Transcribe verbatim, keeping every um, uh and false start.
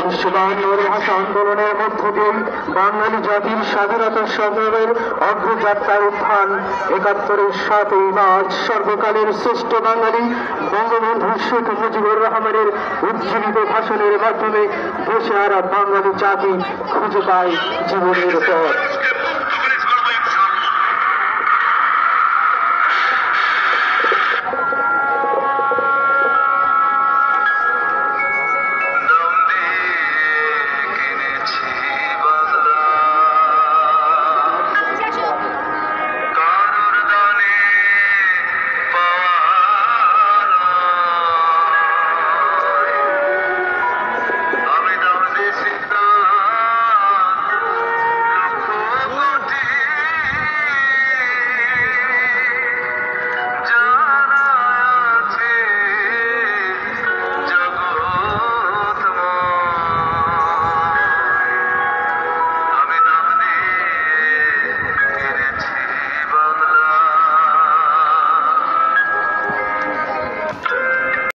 উনিশশো বাহান্নর ভাষা আন্দোলনের মধ্য দিয়ে বাঙালি জাতির স্বাধীনতা সংগ্রামের অগ্রযাত্রার উত্থান। একাত্তরের সাতই মার্চ সর্বকালের শ্রেষ্ঠ বাঙালি বঙ্গবন্ধু শেখ মুজিবুর রহমানের উজ্জীবিত ভাষণের মাধ্যমে দেশে আর বাঙালি জাতি খুঁজে পায় জীবনের পথ।